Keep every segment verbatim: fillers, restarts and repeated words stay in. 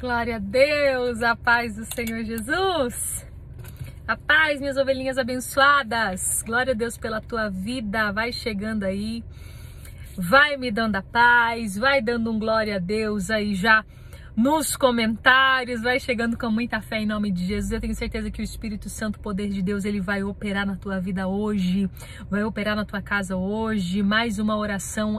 Glória a Deus, a paz do Senhor Jesus. A paz, minhas ovelhinhas abençoadas. Glória a Deus pela tua vida. Vai chegando aí, vai me dando a paz, vai dando um glória a Deus aí já nos comentários, vai chegando com muita fé em nome de Jesus. Eu tenho certeza que o Espírito Santo, o poder de Deus, ele vai operar na tua vida hoje, vai operar na tua casa hoje. Mais uma oração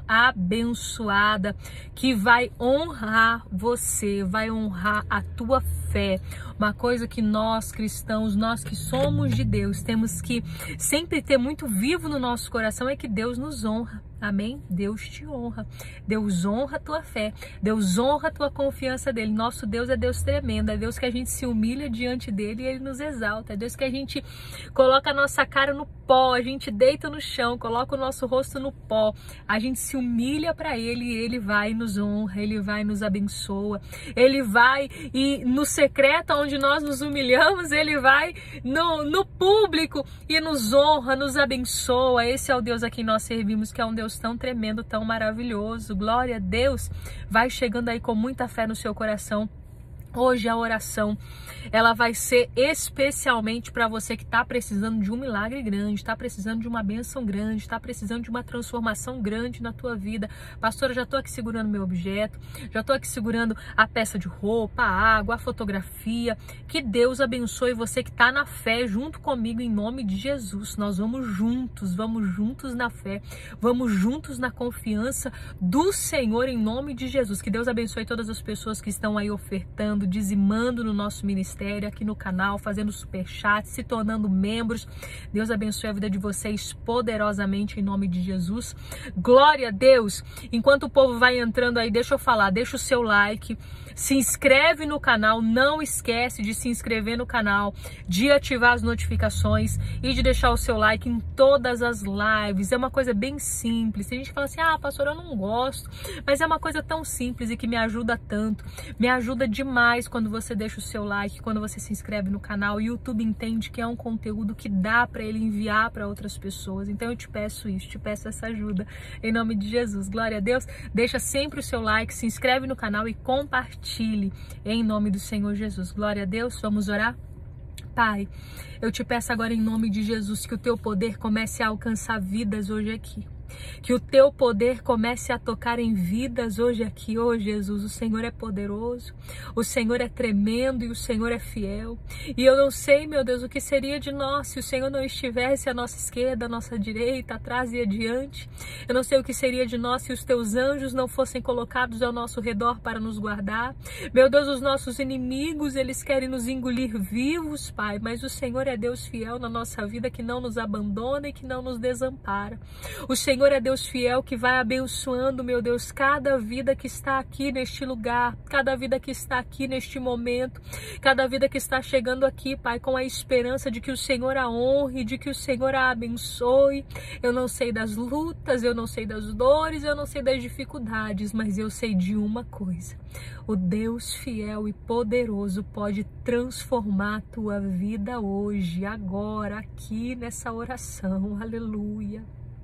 abençoada que vai honrar você, vai honrar a tua fé. Uma coisa que nós cristãos, nós que somos de Deus, temos que sempre ter muito vivo no nosso coração é que Deus nos honra. Amém? Deus te honra. Deus honra a tua fé. Deus honra a tua confiança dele. Nosso Deus é Deus tremendo. É Deus que a gente se humilha diante dele e ele nos exalta. É Deus que a gente coloca a nossa cara no pó. A gente deita no chão, coloca o nosso rosto no pó. A gente se humilha para ele e ele vai e nos honra. Ele vai e nos abençoa. Ele vai e no secreto onde nós nos humilhamos, ele vai no, no público e nos honra, nos abençoa. Esse é o Deus a quem nós servimos, que é um Deus tão tremendo, tão maravilhoso. Glória a Deus. Vai chegando aí com muita fé no seu coração. Hoje a oração, ela vai ser especialmente para você que está precisando de um milagre grande, está precisando de uma bênção grande, está precisando de uma transformação grande na tua vida. Pastora, já estou aqui segurando meu objeto, já estou aqui segurando a peça de roupa, a água, a fotografia. Que Deus abençoe você que está na fé junto comigo em nome de Jesus. Nós vamos juntos, vamos juntos na fé, vamos juntos na confiança do Senhor em nome de Jesus. Que Deus abençoe todas as pessoas que estão aí ofertando, dizimando no nosso ministério, aqui no canal, fazendo superchat, se tornando membros. Deus abençoe a vida de vocês poderosamente em nome de Jesus. Glória a Deus. Enquanto o povo vai entrando aí, deixa eu falar, deixa o seu like, se inscreve no canal, não esquece de se inscrever no canal, de ativar as notificações e de deixar o seu like em todas as lives. É uma coisa bem simples. Tem gente que fala assim, ah, pastor, eu não gosto, mas é uma coisa tão simples e que me ajuda tanto, me ajuda demais quando você deixa o seu like, quando você se inscreve no canal. O YouTube entende que é um conteúdo que dá para ele enviar para outras pessoas. Então eu te peço isso, te peço essa ajuda em nome de Jesus. Glória a Deus. Deixa sempre o seu like, se inscreve no canal e compartilhe em nome do Senhor Jesus. Glória a Deus. Vamos orar? Pai, eu te peço agora em nome de Jesus que o teu poder comece a alcançar vidas hoje aqui. Que o teu poder comece a tocar em vidas hoje aqui. Oh Jesus, o Senhor é poderoso, o Senhor é tremendo e o Senhor é fiel. E eu não sei, meu Deus, o que seria de nós se o Senhor não estivesse à nossa esquerda, à nossa direita, atrás e adiante. Eu não sei o que seria de nós se os teus anjos não fossem colocados ao nosso redor para nos guardar. Meu Deus, os nossos inimigos, eles querem nos engolir vivos, Pai, mas o Senhor é Deus fiel na nossa vida, que não nos abandona e que não nos desampara. O Senhor Senhor é Deus fiel que vai abençoando, meu Deus, cada vida que está aqui neste lugar, cada vida que está aqui neste momento, cada vida que está chegando aqui, Pai, com a esperança de que o Senhor a honre, de que o Senhor a abençoe. Eu não sei das lutas, eu não sei das dores, eu não sei das dificuldades, mas eu sei de uma coisa: o Deus fiel e poderoso pode transformar a tua vida hoje, agora, aqui nessa oração. Aleluia.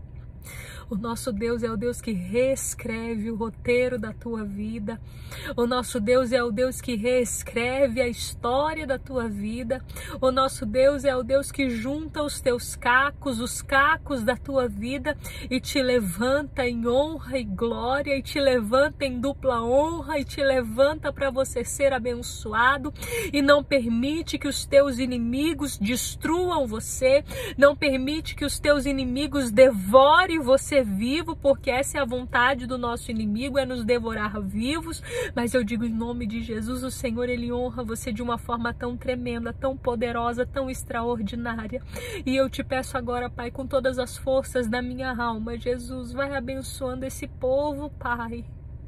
O nosso Deus é o Deus que reescreve o roteiro da tua vida. O nosso Deus é o Deus que reescreve a história da tua vida. O nosso Deus é o Deus que junta os teus cacos, os cacos da tua vida e te levanta em honra e glória, e te levanta em dupla honra, e te levanta para você ser abençoado, e não permite que os teus inimigos destruam você, não permite que os teus inimigos devorem você vivo, porque essa é a vontade do nosso inimigo, é nos devorar vivos. Mas eu digo em nome de Jesus, o Senhor, ele honra você de uma forma tão tremenda, tão poderosa, tão extraordinária. E eu te peço agora, Pai, com todas as forças da minha alma, Jesus, vai abençoando esse povo, Pai.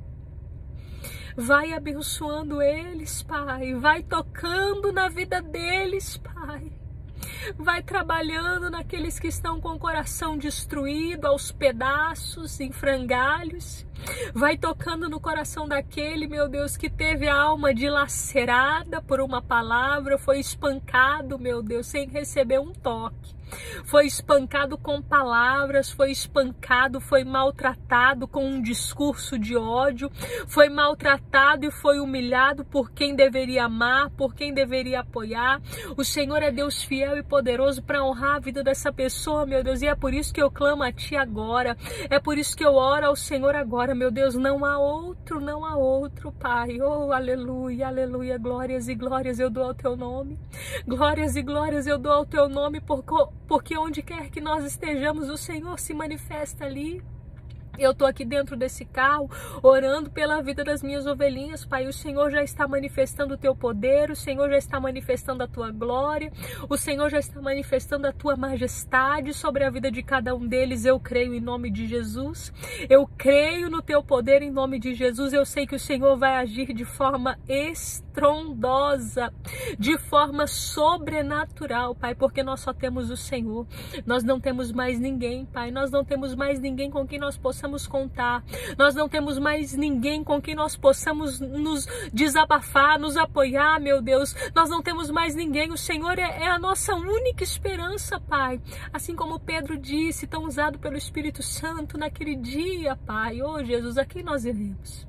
Vai abençoando eles, Pai. Vai tocando na vida deles, Pai. Vai trabalhando naqueles que estão com o coração destruído, aos pedaços, em frangalhos. Vai tocando no coração daquele, meu Deus, que teve a alma dilacerada por uma palavra, foi espancado, meu Deus, sem receber um toque. foi espancado com palavras, foi espancado, foi maltratado com um discurso de ódio, foi maltratado e foi humilhado por quem deveria amar, por quem deveria apoiar. O Senhor é Deus fiel e poderoso para honrar a vida dessa pessoa, meu Deus, e é por isso que eu clamo a Ti agora, é por isso que eu oro ao Senhor agora, meu Deus, não há outro, não há outro, Pai. Oh, aleluia, aleluia, glórias e glórias eu dou ao Teu nome, glórias e glórias eu dou ao Teu nome, porque onde quer que nós estejamos, o Senhor se manifesta ali. Eu estou aqui dentro desse carro, orando pela vida das minhas ovelhinhas, Pai. O Senhor já está manifestando o Teu poder, o Senhor já está manifestando a Tua glória, o Senhor já está manifestando a Tua majestade sobre a vida de cada um deles. Eu creio em nome de Jesus, eu creio no Teu poder em nome de Jesus. Eu sei que o Senhor vai agir de forma estrondosa, de forma sobrenatural, Pai, porque nós só temos o Senhor, nós não temos mais ninguém, Pai, nós não temos mais ninguém com quem nós possamos contar, nós não temos mais ninguém com quem nós possamos nos desabafar, nos apoiar, meu Deus, nós não temos mais ninguém, o Senhor é, é a nossa única esperança, Pai, assim como Pedro disse, tão usado pelo Espírito Santo naquele dia, Pai. Oh Jesus, a quem nós iremos?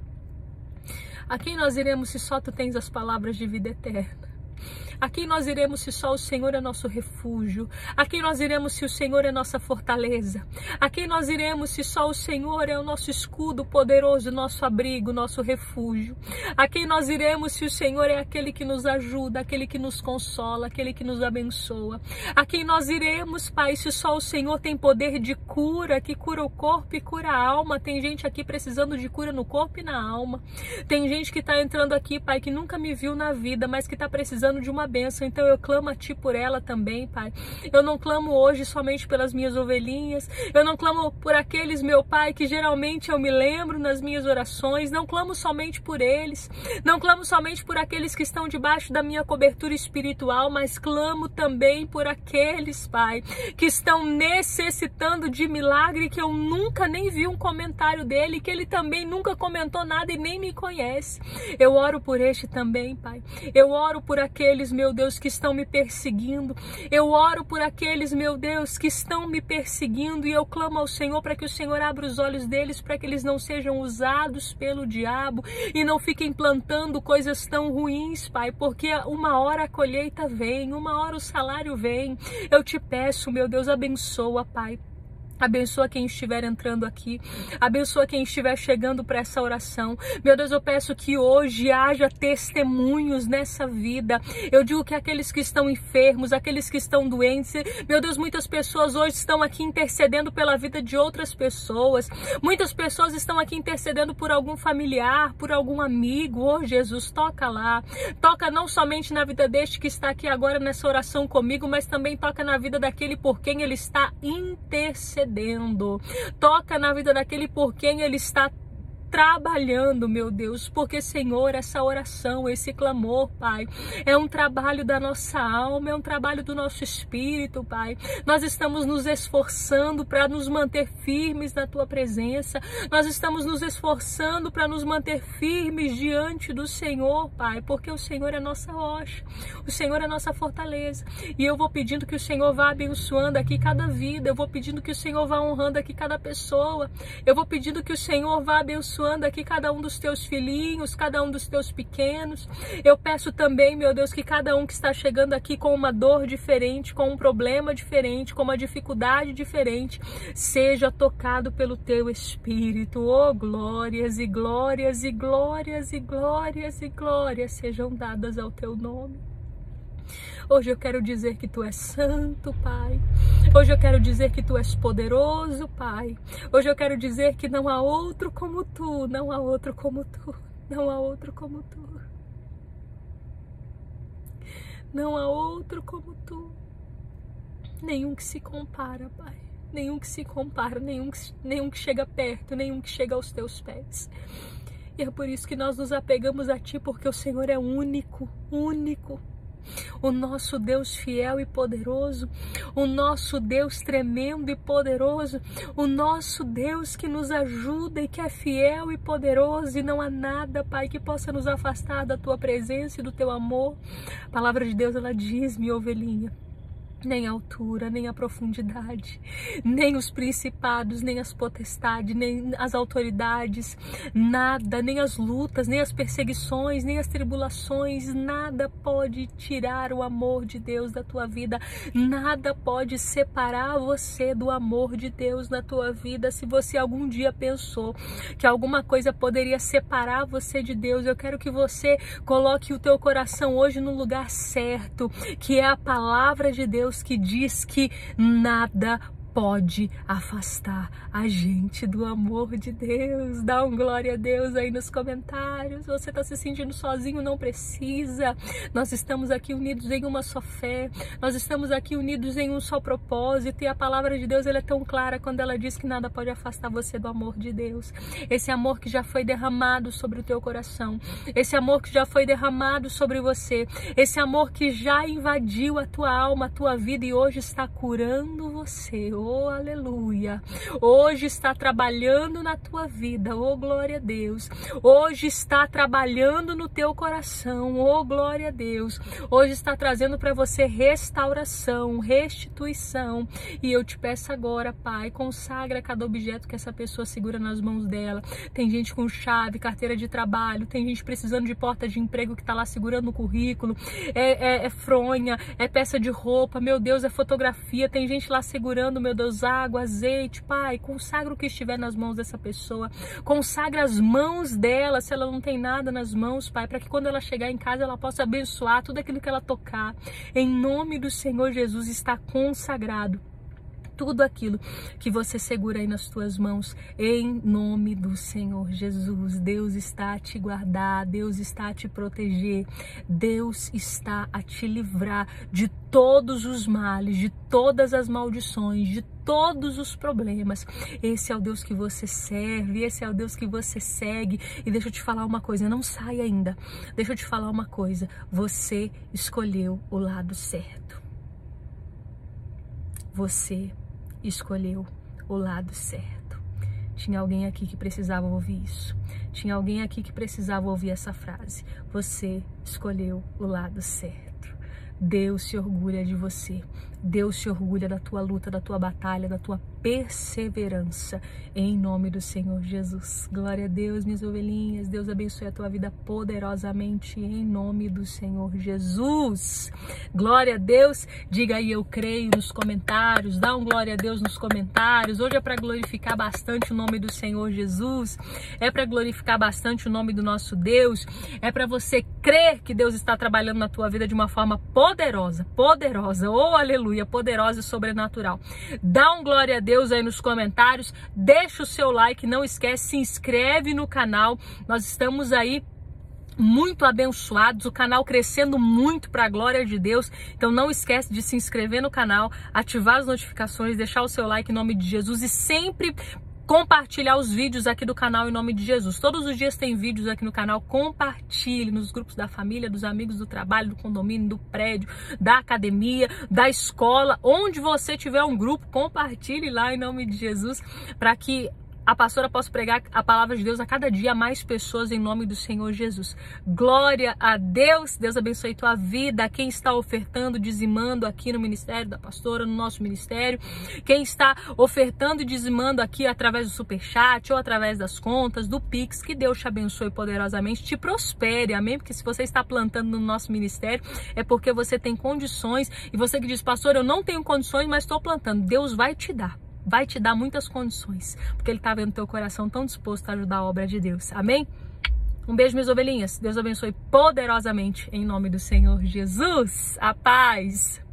A quem nós iremos se só Tu tens as palavras de vida eterna? A quem nós iremos se só o Senhor é nosso refúgio? A quem nós iremos se o Senhor é nossa fortaleza? A quem nós iremos se só o Senhor é o nosso escudo poderoso, nosso abrigo, nosso refúgio? A quem nós iremos se o Senhor é aquele que nos ajuda, aquele que nos consola, aquele que nos abençoa? A quem nós iremos, Pai, se só o Senhor tem poder de cura, que cura o corpo e cura a alma? Tem gente aqui precisando de cura no corpo e na alma. Tem gente que está entrando aqui, Pai, que nunca me viu na vida, mas que está precisando de uma bênção, então eu clamo a Ti por ela também, Pai. Eu não clamo hoje somente pelas minhas ovelhinhas, eu não clamo por aqueles, meu Pai, que geralmente eu me lembro nas minhas orações, não clamo somente por eles, não clamo somente por aqueles que estão debaixo da minha cobertura espiritual, mas clamo também por aqueles, Pai, que estão necessitando de milagre, que eu nunca nem vi um comentário dele, que ele também nunca comentou nada e nem me conhece. Eu oro por este também, Pai. Eu oro por aqueles, meu Deus, que estão me perseguindo. Eu oro por aqueles, meu Deus, que estão me perseguindo, e eu clamo ao Senhor para que o Senhor abra os olhos deles, para que eles não sejam usados pelo diabo e não fiquem plantando coisas tão ruins, Pai, porque uma hora a colheita vem, uma hora o salário vem. Eu te peço, meu Deus, abençoa, Pai. Abençoa quem estiver entrando aqui, abençoa quem estiver chegando para essa oração. Meu Deus, eu peço que hoje haja testemunhos nessa vida. Eu digo que aqueles que estão enfermos, aqueles que estão doentes, meu Deus, muitas pessoas hoje estão aqui intercedendo pela vida de outras pessoas. Muitas pessoas estão aqui intercedendo por algum familiar, por algum amigo. Oh Jesus, toca lá. Toca não somente na vida deste que está aqui agora nessa oração comigo, mas também toca na vida daquele por quem ele está intercedendo. Toca na vida daquele por quem ele está trabalhando, meu Deus, porque, Senhor, essa oração, esse clamor, Pai, é um trabalho da nossa alma, é um trabalho do nosso espírito, Pai. Nós estamos nos esforçando para nos manter firmes na Tua presença, nós estamos nos esforçando para nos manter firmes diante do Senhor, Pai, porque o Senhor é nossa rocha, o Senhor é nossa fortaleza, e eu vou pedindo que o Senhor vá abençoando aqui cada vida, eu vou pedindo que o Senhor vá honrando aqui cada pessoa, eu vou pedindo que o Senhor vá abençoando aqui cada um dos Teus filhinhos, cada um dos Teus pequenos. Eu peço também, meu Deus, que cada um que está chegando aqui com uma dor diferente, com um problema diferente, com uma dificuldade diferente, seja tocado pelo Teu Espírito. Oh, glórias e glórias e glórias e glórias e glórias sejam dadas ao Teu nome. Hoje eu quero dizer que Tu és santo, Pai. Hoje eu quero dizer que Tu és poderoso, Pai. Hoje eu quero dizer que não há outro como Tu, não há outro como Tu, não há outro como Tu. Não há outro como Tu. Nenhum que se compara, Pai. Nenhum que se compara, nenhum que, nenhum que chega perto, nenhum que chega aos Teus pés. E é por isso que nós nos apegamos a Ti, porque o Senhor é único, único. O nosso Deus fiel e poderoso, o nosso Deus tremendo e poderoso, o nosso Deus que nos ajuda e que é fiel e poderoso, e não há nada, Pai, que possa nos afastar da Tua presença e do Teu amor. A palavra de Deus, ela diz, minha ovelhinha, nem a altura, nem a profundidade, nem os principados, nem as potestades, nem as autoridades, nada, nem as lutas, nem as perseguições, nem as tribulações, nada pode tirar o amor de Deus da tua vida, nada pode separar você do amor de Deus na tua vida. Se você algum dia pensou que alguma coisa poderia separar você de Deus, eu quero que você coloque o teu coração hoje no lugar certo, que é a palavra de Deus, que diz que nada pode afastar a gente do amor de Deus. Dá um glória a Deus aí nos comentários. Você está se sentindo sozinho? Não precisa. Nós estamos aqui unidos em uma só fé. Nós estamos aqui unidos em um só propósito. E a palavra de Deus, ela é tão clara quando ela diz que nada pode afastar você do amor de Deus. Esse amor que já foi derramado sobre o teu coração. Esse amor que já foi derramado sobre você. Esse amor que já invadiu a tua alma, a tua vida e hoje está curando você. Oh, aleluia. Hoje está trabalhando na tua vida. Oh, glória a Deus. Hoje está trabalhando no teu coração. Oh, glória a Deus. Hoje está trazendo para você restauração, restituição. E eu te peço agora, Pai, consagra cada objeto que essa pessoa segura nas mãos dela. Tem gente com chave, carteira de trabalho, tem gente precisando de porta de emprego que está lá segurando o currículo. É, é, é fronha, é peça de roupa, meu Deus, é fotografia. Tem gente lá segurando, meu Deus, água, azeite. Pai, consagra o que estiver nas mãos dessa pessoa, consagra as mãos dela, se ela não tem nada nas mãos, Pai, para que quando ela chegar em casa ela possa abençoar tudo aquilo que ela tocar. Em nome do Senhor Jesus, está consagrado tudo aquilo que você segura aí nas tuas mãos, em nome do Senhor Jesus. Deus está a te guardar, Deus está a te proteger, Deus está a te livrar de todos os males, de todas as maldições, de todos os problemas. Esse é o Deus que você serve, esse é o Deus que você segue. E deixa eu te falar uma coisa, não sai ainda, deixa eu te falar uma coisa, você escolheu o lado certo. Você escolheu o lado certo. Tinha alguém aqui que precisava ouvir isso. Tinha alguém aqui que precisava ouvir essa frase. Você escolheu o lado certo. Deus se orgulha de você. Deus se orgulha da tua luta, da tua batalha, da tua perseverança, em nome do Senhor Jesus. Glória a Deus, minhas ovelhinhas. Deus abençoe a tua vida poderosamente, em nome do Senhor Jesus. Glória a Deus. Diga aí, eu creio, nos comentários. Dá um glória a Deus nos comentários. Hoje é para glorificar bastante o nome do Senhor Jesus. É para glorificar bastante o nome do nosso Deus. É para você crer que Deus está trabalhando na tua vida de uma forma poderosa, poderosa. Oh, aleluia, poderosa e sobrenatural. Dá um glória a Deus aí nos comentários, deixa o seu like, não esquece, se inscreve no canal. Nós estamos aí muito abençoados, o canal crescendo muito para a glória de Deus. Então não esquece de se inscrever no canal, ativar as notificações, deixar o seu like em nome de Jesus e sempre compartilhar os vídeos aqui do canal em nome de Jesus. Todos os dias tem vídeos aqui no canal. Compartilhe nos grupos da família, dos amigos, do trabalho, do condomínio, do prédio, da academia, da escola. Onde você tiver um grupo, compartilhe lá em nome de Jesus, para que a pastora possa pregar a palavra de Deus a cada dia a mais pessoas em nome do Senhor Jesus. Glória a Deus. Deus abençoe tua vida. Quem está ofertando, dizimando aqui no ministério da pastora, no nosso ministério. Quem está ofertando e dizimando aqui através do superchat ou através das contas, do Pix. Que Deus te abençoe poderosamente, te prospere. Amém? Porque se você está plantando no nosso ministério, é porque você tem condições. E você que diz, pastor, eu não tenho condições, mas estou plantando. Deus vai te dar. Vai te dar muitas condições, porque Ele está vendo teu coração tão disposto a ajudar a obra de Deus. Amém? Um beijo, minhas ovelhinhas. Deus abençoe poderosamente em nome do Senhor Jesus. A paz!